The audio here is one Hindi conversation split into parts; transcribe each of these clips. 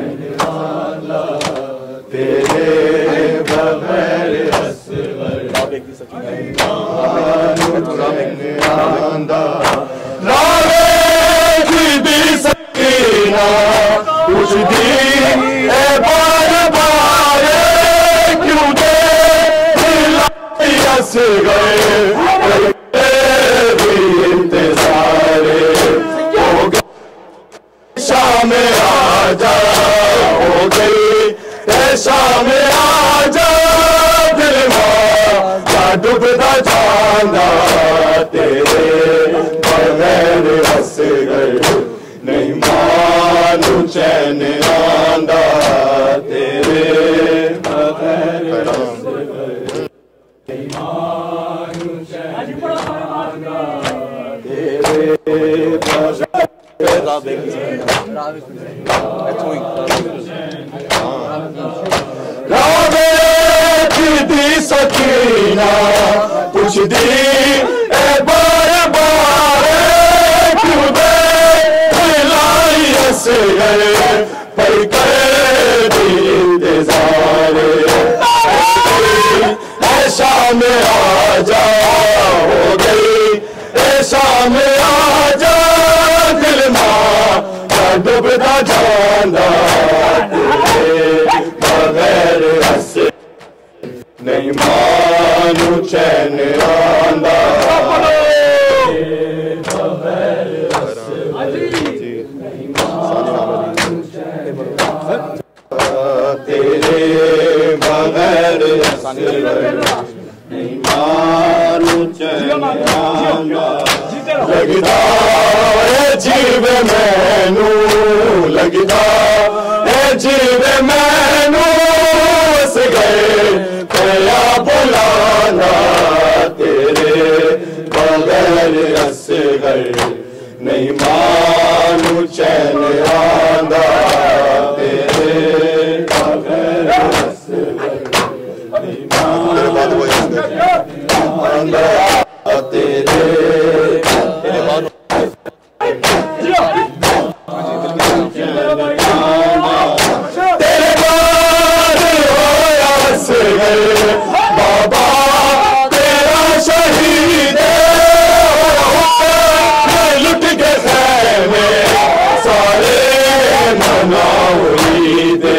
तेरे बगैर असगर नहीं आंदा रावे की सकीना कुछ दी ए बार बार क्यों दे असगर इंतजार हो गई शाम आजा हो गई शाम आजा दिल का डूबता जाना तेरे बगैर असगर नहीं मानू चैन आंदा तेरे बगैर असगर नहीं मानू चैन आंदा तेरे रावे दी सकीना कुछ दी ए बार बार क्यों दे लाई असगर पर कर दी इंतजार शाम आजा हो गई शाम आजा दिल मां डूबता जाना बगैर हंसे नहीं मानू चैन आंदा बगैर हंसे नहीं मानू चैन तेरे बगैर हंसे नहीं मानू चैन आंदा लगदा जीव मैनू लगदा जीव मैनू हस गए पया बुलाना तेरे बगैर हस गए नहीं मानू चैन आंदा तेरे बगैर हस गए नहीं मानू चैन आंदा तेरे बाबा तेरा शहीद लुट के खैमे सारे मनाउरी दे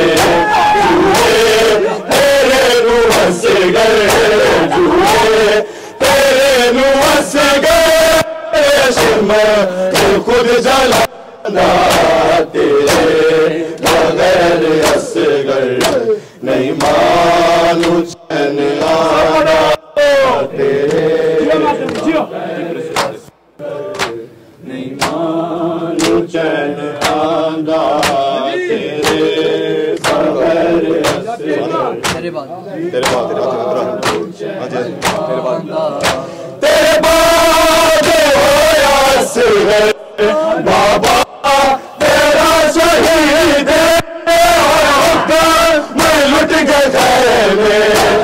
तेरे नू हंस गए तेरे नू हंस गए खुद जलाना तेरे बगैर असगर नहीं मानू चैन आंदा तेरे नहीं मानू चैन आंदा तेरे बगैर असगर तेरे बाद होया असगर बाबा तेरा शहीद मैं लुट के खैमे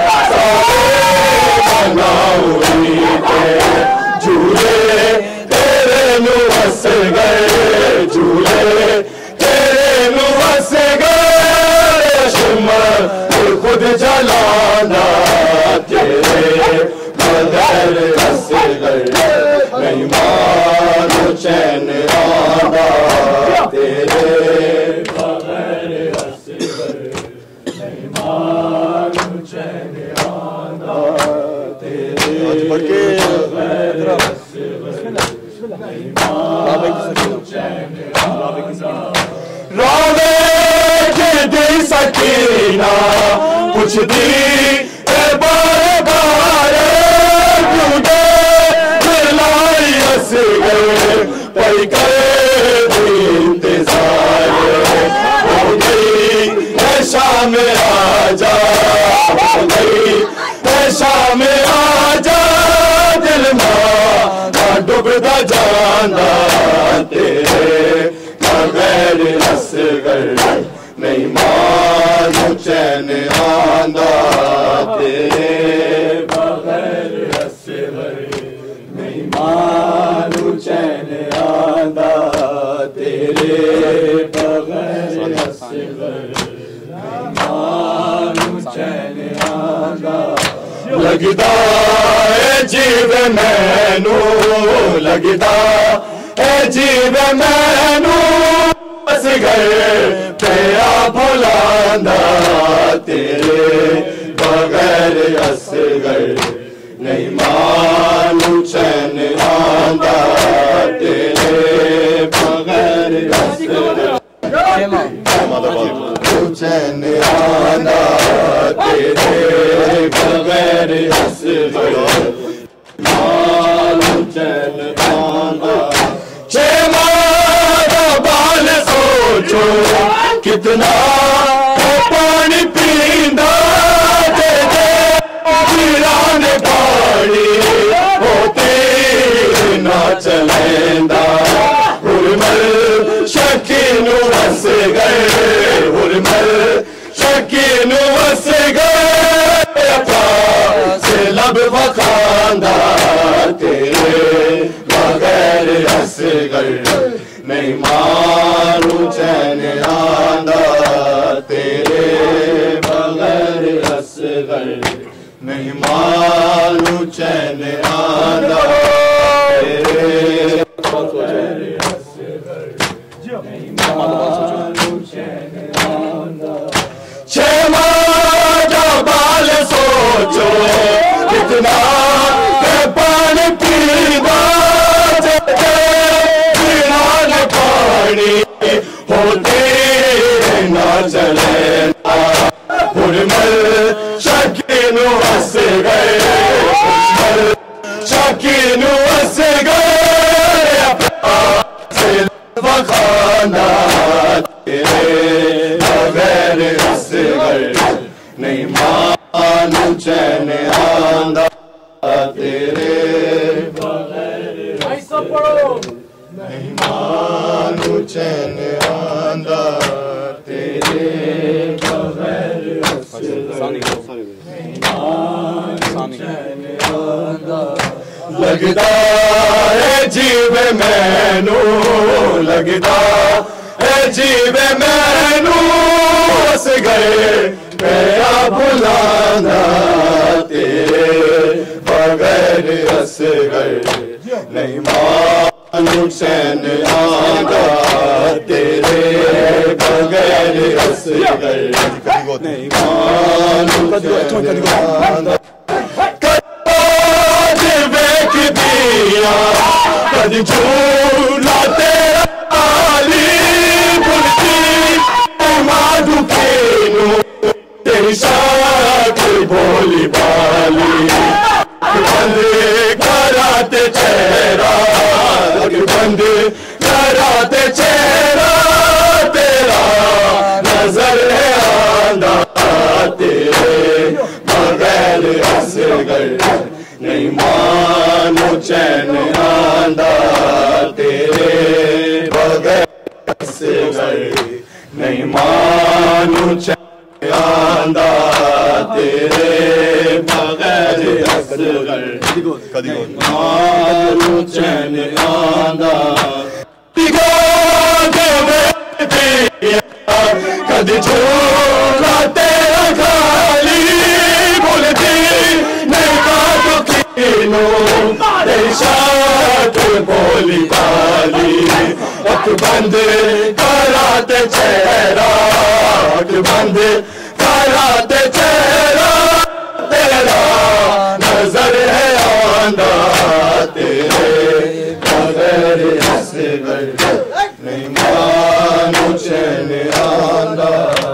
झूले तेरे नू हंस गए झूले तेरे नू हंस गए खुद जलाना तेरे बगैर हंस गए नहीं मानू चैन आंदा तेरे बगैर हंस गए नहीं मानू चैन आंदा तेरे बगैर हंस गए नहीं मानू चैन आंदा रावे दी सकीना कुछ दी बार बार क्यों दे लाई हंस गए पर कर इंतजार हो गई शाम आजा हो गई शाम आजा दिल मां डूबता जाना तेरे बगैर असगर नहीं मानू चैन आंदा तेरे बगैर असगर नहीं मानू चैन आंदा तेरे बगैर असगर लगदा है जीव मैनू लगदा है जीव मैनू असगर पिया भुलांदा तेरे बगैर असगर नहीं मानू चैन आंदा तेरे बगैर असगर चैन आंदा तेरे बगैर असगर मानू चैन आंदा छे मारा बाल सोचो कितना पानी पींदा वीरान पानी होते ना चलेंदा हुरमल शकीनु वस गए हुरमल शकीनु वस गए से लब वखांदा तेरे बगैर असगर नहीं मारू चैन आंदा तेरे बगैर असगर नहीं मारू चैन आंदा तेरे बगैर असगर नहीं मारू चैन आंदा छे मारा बाल सोचो कितना पानी पीदा पानी होते ना चले हुरमल शकीनु हंस गए शकीनु हंस गए वखाना तेरे बगैर असगर नहीं मानू चैन आंदा तेरे बगैर नहीं मानू चैन आंदा तेरे बगैर लगदा है जीव मैनू लगदा है जीव मैनू हस गए पिया भुलांदा तेरे बगैर असगर नहीं मानू चैन आंदा तेरे बगैर असगर नहीं मानू चैन आंदा कदी झूला तेरा आली बुलती माधु केनू तेरी शाख भोली बाली बंद कराते चेहरा बंद कराते चेहरा तेरा नजर है आंदा तेरे बगैर असगर नहीं मानो चैन आंदा तेरे बगैर असगर नहीं मानो चैन आंदा तेरे बगैर असगर मानो चैन आंदा कदी झोला तेरा खाली बोलती तेरी शाख भोली बाली अख बंद कराते चेहरा अख बंद कराते चेहरा तेरा नजर है आंदा तेरे बगैर असगर नहीं मानो चैन आंदा